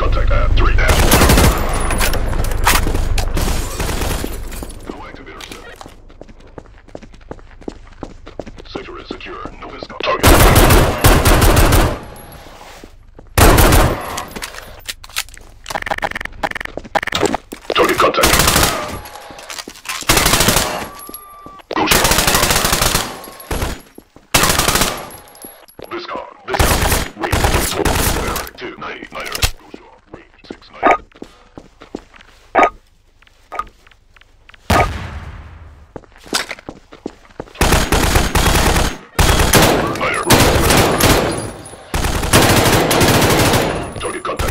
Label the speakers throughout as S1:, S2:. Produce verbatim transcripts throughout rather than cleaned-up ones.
S1: contact at three dash. No active intercept. Sector is secure. No viscom. Target. Target contact. Ghost. Viscom. Viscom. Range six two ninety nine. Ghost. Range six nine. Target contact.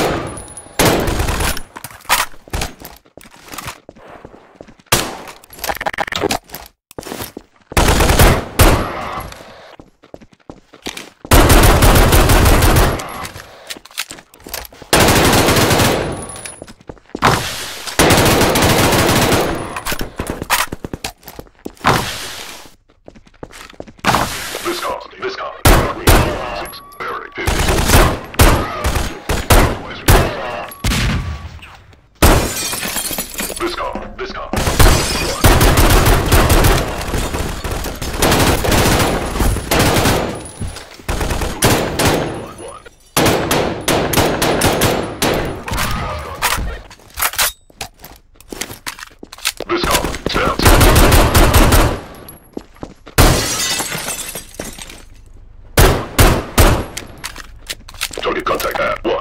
S1: Viscom. Viscom. Six. Barry. fifty. Viscom. Viscom. One. Viscom. Sounds. Target contact at one.